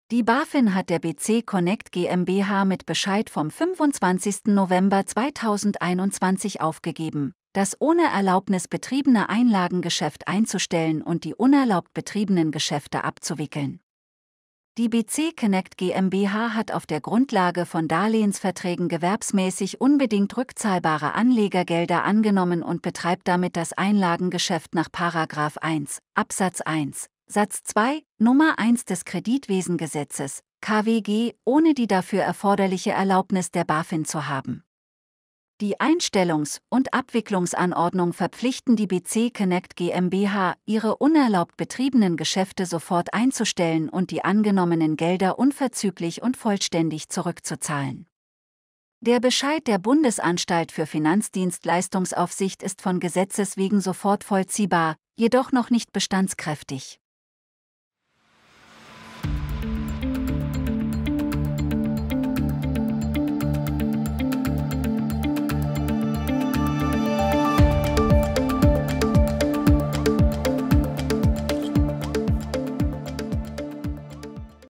Die BaFin hat der BC Connect GmbH mit Bescheid vom 25. November 2021 aufgegeben, das ohne Erlaubnis betriebene Einlagengeschäft einzustellen und die unerlaubt betriebenen Geschäfte abzuwickeln. Die BC Connect GmbH hat auf der Grundlage von Darlehensverträgen gewerbsmäßig unbedingt rückzahlbare Anlegergelder angenommen und betreibt damit das Einlagengeschäft nach § 1, Absatz 1, Satz 2, Nummer 1 des Kreditwesengesetzes, KWG, ohne die dafür erforderliche Erlaubnis der BaFin zu haben. Die Einstellungs- und Abwicklungsanordnung verpflichten die BC Connect GmbH, ihre unerlaubt betriebenen Geschäfte sofort einzustellen und die angenommenen Gelder unverzüglich und vollständig zurückzuzahlen. Der Bescheid der Bundesanstalt für Finanzdienstleistungsaufsicht ist von Gesetzes wegen sofort vollziehbar, jedoch noch nicht bestandskräftig.